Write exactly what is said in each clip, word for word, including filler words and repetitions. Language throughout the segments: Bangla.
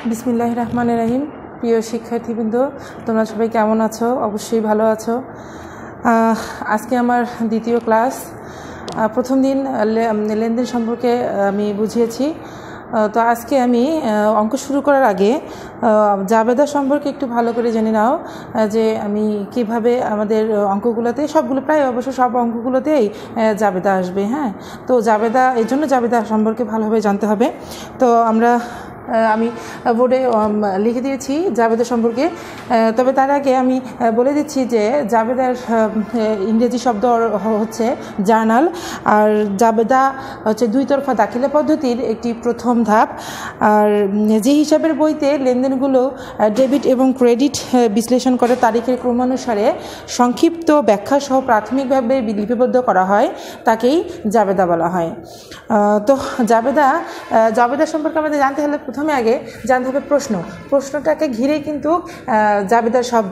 বিসমিল্লাহির রহমানির রহিম। প্রিয় শিক্ষার্থীবৃন্দ, তোমরা সবাই কেমন আছো? অবশ্যই ভালো আছো। আজকে আমার দ্বিতীয় ক্লাস। প্রথম দিন লেনদেন সম্পর্কে আমি বুঝিয়েছি। তো আজকে আমি অঙ্ক শুরু করার আগে জাবেদা সম্পর্কে একটু ভালো করে জেনে নাও যে আমি কিভাবে আমাদের অঙ্কগুলোতে সবগুলো প্রায় অবশ্য সব অঙ্কগুলোতেই জাবেদা আসবে। হ্যাঁ, তো জাবেদা এই জন্য জাবেদা সম্পর্কে ভালোভাবে জানতে হবে। তো আমরা আমি বোর্ডে লিখে দিয়েছি জাবেদা সম্পর্কে। তবে তার আগে আমি বলে দিচ্ছি যে জাবেদার ইংরেজি শব্দ হচ্ছে জার্নাল, আর জাবেদা হচ্ছে দুই তরফা দাখিলা পদ্ধতির একটি প্রথম ধাপ। আর যে হিসাবের বইতে লেনদেনগুলো ডেবিট এবং ক্রেডিট বিশ্লেষণ করে তারিখের ক্রমানুসারে সংক্ষিপ্ত ব্যাখ্যা সহ প্রাথমিকভাবে লিপিবদ্ধ করা হয় তাকেই জাবেদা বলা হয়। তো জাবেদা জাবেদা সম্পর্কে আমাদের জানতে হলে প্রথমে আগে জানতে হবে প্রশ্ন। প্রশ্নটাকে ঘিরেই কিন্তু জাবেদার সব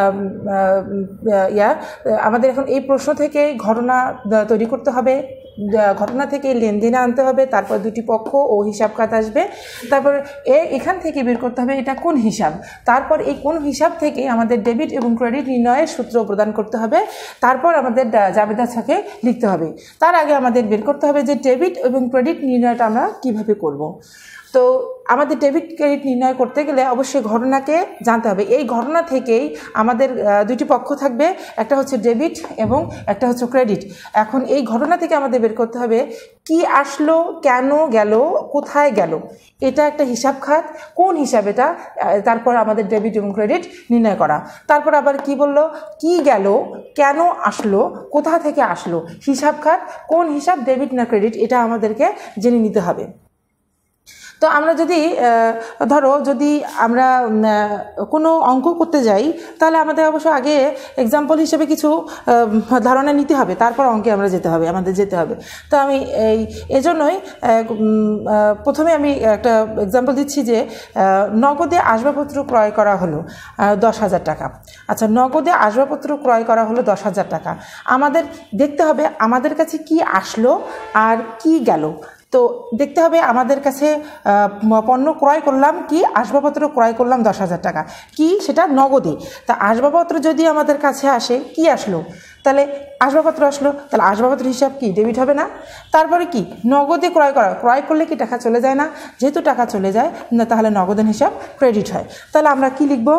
ইয়া আমাদের এখন এই প্রশ্ন থেকে ঘটনা তৈরি করতে হবে, ঘটনা থেকে লেনদেনে আনতে হবে, তারপর দুটি পক্ষ ও হিসাব খাত আসবে, তারপর এ এখান থেকে বের করতে হবে এটা কোন হিসাব, তারপর এই কোন হিসাব থেকে আমাদের ডেবিট এবং ক্রেডিট নির্ণয়ের সূত্র প্রদান করতে হবে, তারপর আমাদের জাবেদা ছকে লিখতে হবে। তার আগে আমাদের বের করতে হবে যে ডেবিট এবং ক্রেডিট নির্ণয়টা আমরা কিভাবে করব। তো আমাদের ডেবিট ক্রেডিট নির্ণয় করতে গেলে অবশ্যই ঘটনাকে জানতে হবে। এই ঘটনা থেকেই আমাদের দুটি পক্ষ থাকবে, একটা হচ্ছে ডেবিট এবং একটা হচ্ছে ক্রেডিট। এখন এই ঘটনা থেকে আমাদের বের করতে হবে কি আসলো, কেন গেল, কোথায় গেল, এটা একটা হিসাব খাত, কোন হিসাব এটা, তারপর আমাদের ডেবিট এবং ক্রেডিট নির্ণয় করা। তারপর আবার কি বললো, কি গেল, কেন আসলো, কোথা থেকে আসলো, হিসাব খাত, কোন হিসাব, ডেবিট না ক্রেডিট, এটা আমাদেরকে জেনে নিতে হবে। তো আমরা যদি ধরো যদি আমরা কোনো অঙ্ক করতে যাই তাহলে আমাদের অবশ্য আগে এক্সাম্পল হিসেবে কিছু ধারণা নিতে হবে, তারপর অঙ্কে আমরা যেতে হবে আমাদের যেতে হবে। তো আমি এই এজন্যই প্রথমে আমি একটা এক্সাম্পল দিচ্ছি যে নগদে আসবাবপত্র ক্রয় করা হলো দশ হাজার টাকা। আচ্ছা, নগদে আসবাবপত্র ক্রয় করা হলো দশ হাজার টাকা। আমাদের দেখতে হবে আমাদের কাছে কি আসলো আর কি গেল। তো দেখতে হবে আমাদের কাছে পণ্য ক্রয় করলাম কি, আসবাবপত্র ক্রয় করলাম দশ হাজার টাকা, কি সেটা নগদে। তা আসবাবপত্র যদি আমাদের কাছে আসে, কি আসলো, তাহলে আসবাবপত্র আসলো, তাহলে আসবাবপত্র হিসাব কি ডেবিট হবে না? তারপরে কি নগদে ক্রয় করা, ক্রয় করলে কি টাকা চলে যায় না? যেহেতু টাকা চলে যায় না, তাহলে নগদান হিসাব ক্রেডিট হয়। তাহলে আমরা কি লিখব,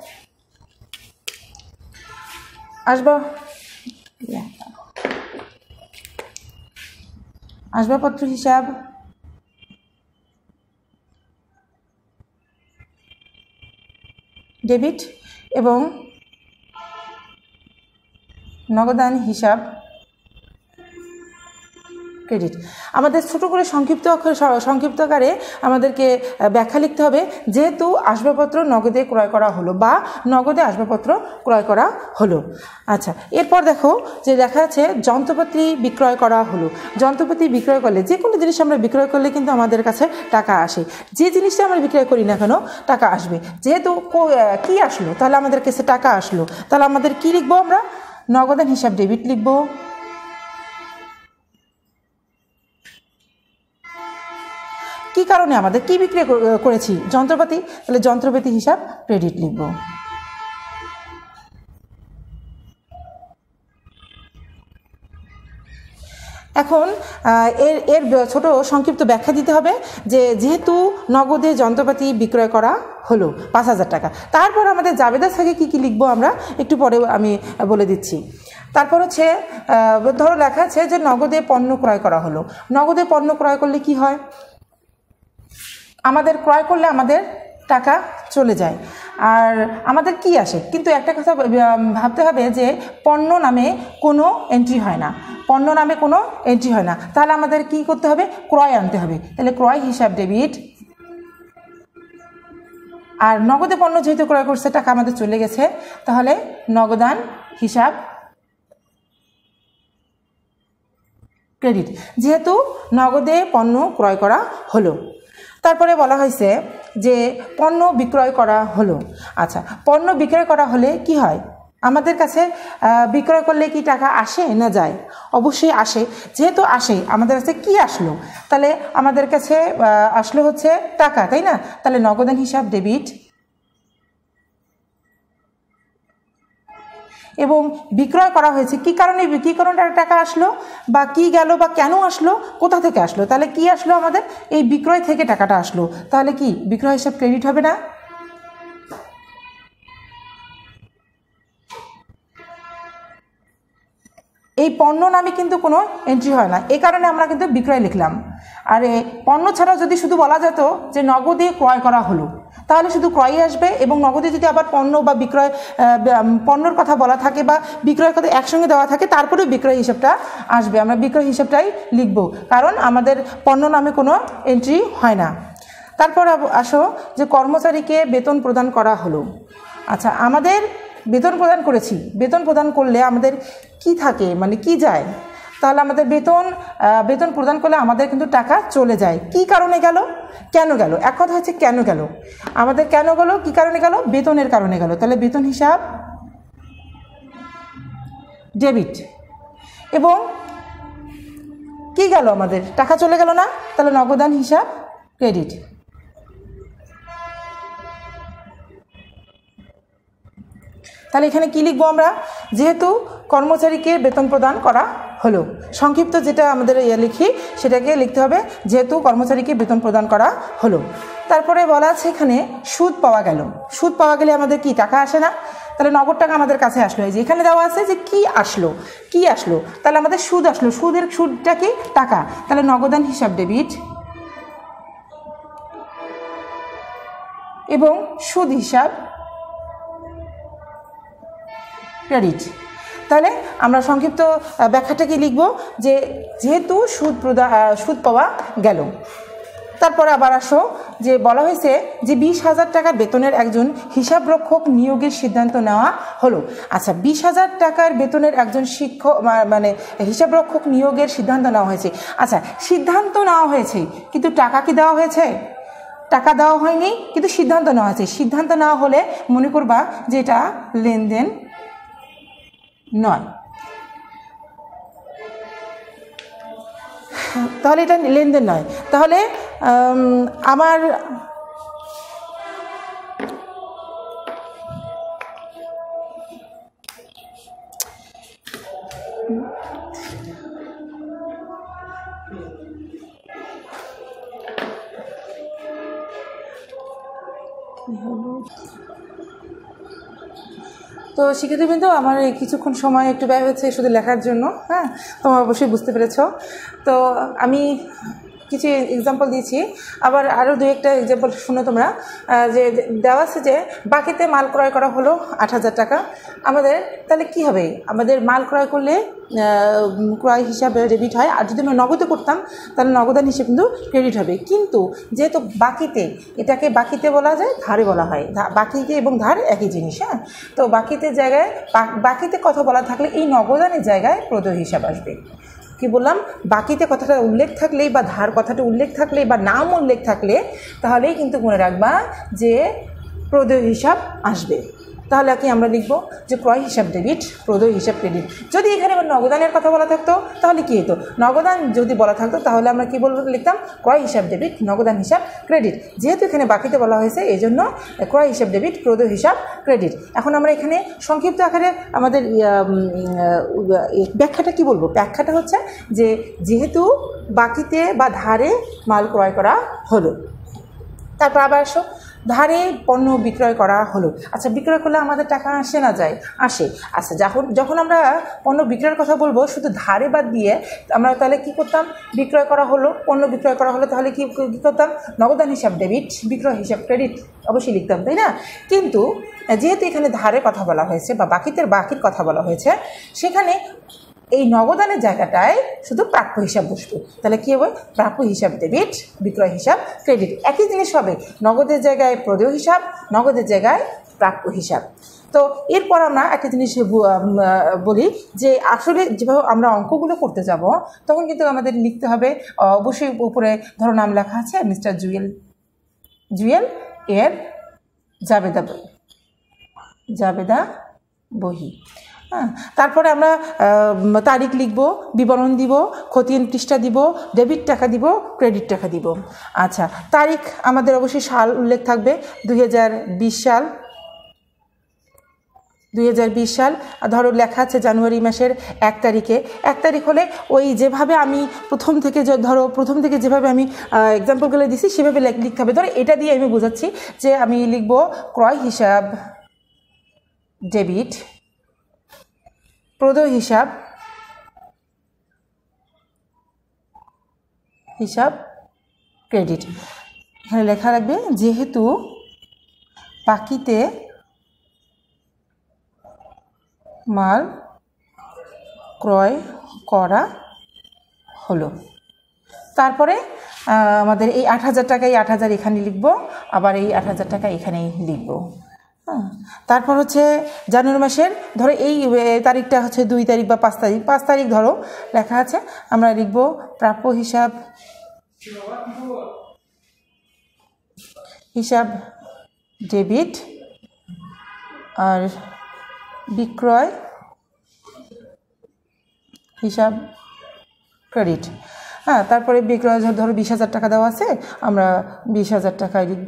আসবা আসবাবপত্র হিসাব ডেবিট এবং নগদান হিসাব ক্রেডিট। আমাদের ছোটো করে সংক্ষিপ্ত অক্ষর সংক্ষিপ্ত আকারে আমাদেরকে ব্যাখ্যা লিখতে হবে। যেহেতু আসবাবপত্র নগদে ক্রয় করা হলো বা নগদে আসবাবপত্র ক্রয় করা হলো। আচ্ছা, এরপর দেখো যে লেখা আছে যন্ত্রপাতি বিক্রয় করা হলো। যন্ত্রপাতি বিক্রয় করলে, যে কোনো জিনিস আমরা বিক্রয় করলে কিন্তু আমাদের কাছে টাকা আসে। যে জিনিসটা আমরা বিক্রয় করি না কেন টাকা আসবে। যেহেতু কি আসলো, তাহলে আমাদের কাছে টাকা আসলো, তাহলে আমাদের কি লিখবো, আমরা নগদান হিসাব ডেবিট লিখবো। কি কারণে আমাদের কি বিক্রি করেছি, যন্ত্রপাতি, তাহলে যন্ত্রপাতি হিসাব ক্রেডিট লিখব। এখন এর এর ছোট সংক্ষিপ্ত ব্যাখ্যা দিতে হবে যে যেহেতু নগদে যন্ত্রপাতি বিক্রয় করা হলো পাঁচ হাজার টাকা, তারপর আমাদের জাবেদা থেকে কি কি লিখবো আমরা একটু পরে আমি বলে দিচ্ছি। তারপর হচ্ছে ধরো লেখা আছে যে নগদে পণ্য ক্রয় করা হলো। নগদে পণ্য ক্রয় করলে কি হয়, আমাদের ক্রয় করলে আমাদের টাকা চলে যায় আর আমাদের কি আসে। কিন্তু একটা কথা ভাবতে হবে যে পণ্য নামে কোনো এন্ট্রি হয় না, পণ্য নামে কোনো এন্ট্রি হয় না তাহলে আমাদের কি করতে হবে, ক্রয় আনতে হবে। তাহলে ক্রয় হিসাব ডেবিট, আর নগদে পণ্য যেহেতু ক্রয় করছে টাকা আমাদের চলে গেছে, তাহলে নগদান হিসাব ক্রেডিট, যেহেতু নগদে পণ্য ক্রয় করা হলো। তারপরে বলা হয়েছে যে পণ্য বিক্রয় করা হলো। আচ্ছা, পণ্য বিক্রয় করা হলে কি হয়, আমাদের কাছে বিক্রয় করলে কি টাকা আসে না যায়? অবশ্যই আসে। যেহেতু আসে, আমাদের কাছে কি আসলো? তাহলে আমাদের কাছে আসলো হচ্ছে টাকা, তাই না? তাহলে নগদান হিসাব ডেবিট। এবং বিক্রয় করা হয়েছে কি কারণে, কী কারণে টাকা আসলো বা কি গেল বা কেন আসলো, কোথা থেকে আসলো? তাহলে কি আসলো? আমাদের এই বিক্রয় থেকে টাকাটা আসলো। তাহলে কি বিক্রয় হিসাব ক্রেডিট হবে না? এই পণ্য নামে কিন্তু কোনো এন্ট্রি হয় না, এই কারণে আমরা কিন্তু বিক্রয় লিখলাম। আর পণ্য ছাড়াও যদি শুধু বলা যেত যে নগদে ক্রয় করা হলো, তাহলে শুধু ক্রয়ই আসবে। এবং নগদে যদি আবার পণ্য বা বিক্রয় পণ্যর কথা বলা থাকে বা বিক্রয়ের কথা একসঙ্গে দেওয়া থাকে, তারপরেও বিক্রয় হিসাবটা আসবে। আমরা বিক্রয় হিসাবটাই লিখব, কারণ আমাদের পণ্য নামে কোনো এন্ট্রি হয় না। তারপর আসো যে কর্মচারীকে বেতন প্রদান করা হলো। আচ্ছা, আমাদের বেতন প্রদান করেছি, বেতন প্রদান করলে আমাদের কি থাকে, মানে কি যায়? তাহলে আমাদের বেতন বেতন প্রদান করলে আমাদের কিন্তু টাকা চলে যায়। কি কারণে গেল, কেন গেল? এক কথা হচ্ছে কেন গেল, আমাদের কেন গেল, কি কারণে গেল? বেতনের কারণে গেল। তাহলে বেতন হিসাব ডেবিট। এবং কি গেল, আমাদের টাকা চলে গেল না, তাহলে নগদান হিসাব ক্রেডিট। তাহলে এখানে কি লিখবো আমরা? যেহেতু কর্মচারীকে বেতন প্রদান করা হলো, সংক্ষিপ্ত যেটা আমাদের ইয়ে লিখি সেটাকে লিখতে হবে যেহেতু কর্মচারীকে বেতন প্রদান করা হলো। তারপরে বলা আছে এখানে সুদ পাওয়া গেল। সুদ পাওয়া গেলে আমাদের কি টাকা আসে না? তাহলে নগদ টাকা আমাদের কাছে আসলো। এই যে এখানে দেওয়া আছে যে কি আসলো, কি আসলো, তাহলে আমাদের সুদ আসলো। সুদের সুদটা কি? টাকা। তাহলে নগদান হিসাব ডেবিট এবং সুদ হিসাব ক্রেডিট। তাহলে আমরা সংক্ষিপ্ত ব্যাখ্যাটা কি লিখব? যে যেহেতু সুদ প্রদান সুদ পাওয়া গেল। তারপরে আবার আসো যে বলা হয়েছে যে বিশ হাজার টাকার বেতনের একজন হিসাবরক্ষক নিয়োগের সিদ্ধান্ত নেওয়া হলো। আচ্ছা, বিশ হাজার টাকার বেতনের একজন শিক্ষক মানে হিসাবরক্ষক নিয়োগের সিদ্ধান্ত নেওয়া হয়েছে। আচ্ছা, সিদ্ধান্ত নেওয়া হয়েছে কিন্তু টাকা কি দেওয়া হয়েছে? টাকা দেওয়া হয়নি, কিন্তু সিদ্ধান্ত নেওয়া হয়েছে। সিদ্ধান্ত নেওয়া হলে মনে করবা যে এটা লেনদেন নয়, তাহলে এটা লেনদেন নয়। তাহলে আমার তো শিক্ষার্থীবৃন্দ, আমার কিছুক্ষণ সময় একটু ব্যয় হয়েছে শুধু লেখার জন্য। হ্যাঁ, তোমরা অবশ্যই বুঝতে পেরেছ। তো আমি কিছু এক্সাম্পল দিয়েছি, আবার আরও দু একটা এক্সাম্পল শুনে তোমরা। যে দেওয়া আছে যে বাকিতে মাল ক্রয় করা হলো আট হাজার টাকা আমাদের। তাহলে কি হবে? আমাদের মাল ক্রয় করলে ক্রয় হিসাবে ডেবিট হয়, আর যদি আমরা নগদে করতাম তাহলে নগদান হিসেবে কিন্তু ক্রেডিট হবে। কিন্তু যেহেতু বাকিতে, এটাকে বাকিতে বলা যায়, ধারে বলা হয়। বাকিতে এবং ধার একই জিনিস। হ্যাঁ, তো বাকিতে জায়গায় বাকিতে কথা বলা থাকলে এই নগদানের জায়গায় প্রদেয় হিসাব আসবে। কি বললাম? বাকিতে কথাটা উল্লেখ থাকলেই বা ধার কথাটা উল্লেখ থাকলেই বা নাম উল্লেখ থাকলে তাহলেই কিন্তু মনে রাখবা যে প্রদেয় হিসাব আসবে। তাহলে কি আমরা লিখব যে ক্রয় হিসাব ডেবিট, প্রদেয় হিসাব ক্রেডিট। যদি এখানে আবার নগদানের কথা বলা থাকতো তাহলে কি হতো? নগদান যদি বলা থাকতো তাহলে আমরা কি বলবো? লিখতাম ক্রয় হিসাব ডেবিট, নগদান হিসাব ক্রেডিট। যেহেতু এখানে বাকিতে বলা হয়েছে এই জন্য ক্রয় হিসাব ডেবিট, প্রদেয় হিসাব ক্রেডিট। এখন আমরা এখানে সংক্ষিপ্ত আকারে আমাদের ব্যাখ্যাটা কি বলবো? ব্যাখ্যাটা হচ্ছে যে যেহেতু বাকিতে বা ধারে মাল ক্রয় করা হলো। তারপর আবার আসো ধারে পণ্য বিক্রয় করা হলো। আচ্ছা, বিক্রয় করলে আমাদের টাকা আসে না যায়? আসে। আচ্ছা, যখন যখন আমরা পণ্য বিক্রয়ের কথা বলবো শুধু ধারে বাদ দিয়ে আমরা তাহলে কি করতাম? বিক্রয় করা হলো, পণ্য বিক্রয় করা হলো, তাহলে কি কী করতাম? নগদান হিসাব ডেবিট, বিক্রয় হিসাব ক্রেডিট অবশ্যই লিখতাম, তাই না? কিন্তু যেহেতু এখানে ধারে কথা বলা হয়েছে বা বাকিতে বাকির কথা বলা হয়েছে, সেখানে এই নগদানের জায়গাটায় শুধু প্রাপ্য হিসাব বসবে। তাহলে কী হবে? প্রাপ্য হিসাব ডেবিট, বিক্রয় হিসাব ক্রেডিট। একই জিনিস হবে, নগদের জায়গায় প্রদেয় হিসাব, নগদের জায়গায় প্রাপ্য হিসাব। তো এরপর আমরা একটা জিনিস বলি যে আসলে যেভাবে আমরা অঙ্কগুলো করতে যাব তখন কিন্তু আমাদের লিখতে হবে অবশ্যই উপরে ধরো নাম লেখা আছে মিস্টার জুয়েল জুয়েল এর জাবেদা জাবেদা বহি। হ্যাঁ, তারপরে আমরা তারিখ লিখব, বিবরণ দিব, খতিয়ান পৃষ্ঠা দিব, ডেবিট টাকা দিব, ক্রেডিট টাকা দিব। আচ্ছা, তারিখ আমাদের অবশ্যই সাল উল্লেখ থাকবে, দুই হাজার বিশ সাল দুই হাজার বিশ সাল ধরো লেখা আছে জানুয়ারি মাসের এক তারিখে। এক তারিখ হলে ওই যেভাবে আমি প্রথম থেকে ধরো প্রথম থেকে যেভাবে আমি এক্সাম্পলগুলো দিছি সেভাবে লিখতে হবে। ধরো এটা দিয়ে আমি বোঝাচ্ছি যে আমি লিখব ক্রয় হিসাব ডেবিট, প্রদেয় হিসাব হিসাব ক্রেডিট। এখানে লেখা রাখবে যেহেতু বাকিতে মাল ক্রয় করা হলো। তারপরে আমাদের এই আট হাজার টাকা এই আট হাজার এখানে লিখব, আবার এই আট হাজার টাকা এখানেই লিখব। হ্যাঁ, তারপর হচ্ছে জানুয়ারি মাসের ধরো এই তারিখটা হচ্ছে দুই তারিখ বা পাঁচ তারিখ পাঁচ তারিখ ধরো লেখা আছে, আমরা লিখব প্রাপ্য হিসাব হিসাব ডেবিট আর বিক্রয় হিসাব ক্রেডিট। হ্যাঁ, তারপরে বিক্রয় ধরো বিশ হাজার টাকা দেওয়া আছে, আমরা বিশ হাজার টাকায় লিখব,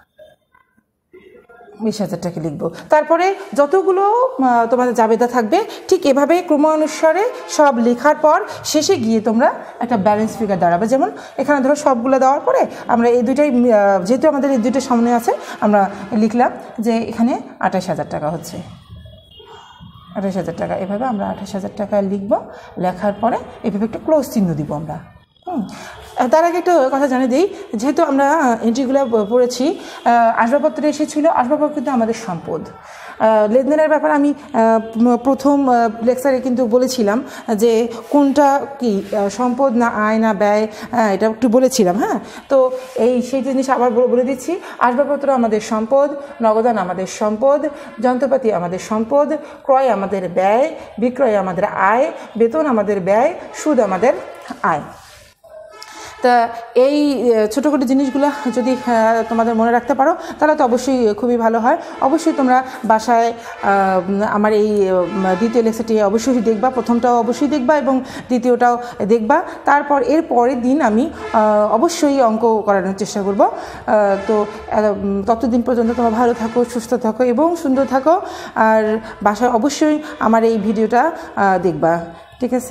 বিশ হাজার টাকা লিখব। তারপরে যতগুলো তোমাদের জাবেদা থাকবে ঠিক এভাবে ক্রমানুসারে সব লেখার পর শেষে গিয়ে তোমরা একটা ব্যালেন্স ফিগার দাঁড়াবে। যেমন এখানে ধরো সবগুলো দেওয়ার পরে আমরা এই দুইটাই যেহেতু আমাদের এই দুইটার সামনে আছে আমরা লিখলাম যে এখানে আঠাশ হাজার টাকা হচ্ছে, আঠাশ হাজার টাকা। এভাবে আমরা আঠাশ হাজার টাকা লিখব, লেখার পরে এভাবে একটা ক্লোজ চিহ্ন দিব আমরা। হুম, তার আগে একটা কথা জানিয়ে দিই, যেহেতু আমরা এন্ট্রিগুলো পড়েছি, আসবাবপত্র এসেছিলো, আসবাবপত্র কিন্তু আমাদের সম্পদ। লেনদেনের ব্যাপারে আমি প্রথম লেকচারে কিন্তু বলেছিলাম যে কোনটা কি সম্পদ না আয় না ব্যয়, এটা একটু বলেছিলাম। হ্যাঁ, তো এই সেই জিনিস আবার বলে দিচ্ছি, আসবাবপত্র আমাদের সম্পদ, নগদান আমাদের সম্পদ, যন্ত্রপাতি আমাদের সম্পদ, ক্রয় আমাদের ব্যয়, বিক্রয় আমাদের আয়, বেতন আমাদের ব্যয়, সুদ আমাদের আয়। তা এই ছোটো ছোটো জিনিসগুলো যদি তোমাদের মনে রাখতে পারো তাহলে তো অবশ্যই খুবই ভালো হয়। অবশ্যই তোমরা বাসায় আমার এই দ্বিতীয় লেকচারটি অবশ্যই দেখবা, প্রথমটাও অবশ্যই দেখবা এবং দ্বিতীয়টাও দেখবা। তারপর এর পরের দিন আমি অবশ্যই অঙ্ক করানোর চেষ্টা করব। তো ততদিন পর্যন্ত তোমরা ভালো থাকো, সুস্থ থাকো এবং সুন্দর থাকো, আর বাসায় অবশ্যই আমার এই ভিডিওটা দেখবা। ঠিক আছে?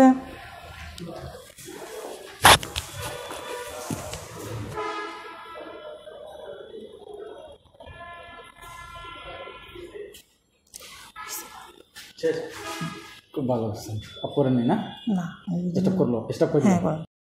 খুব ভালো হচ্ছে। অফ করে নি না? না, স্টপ করলো, স্টপ করে। হ্যাঁ।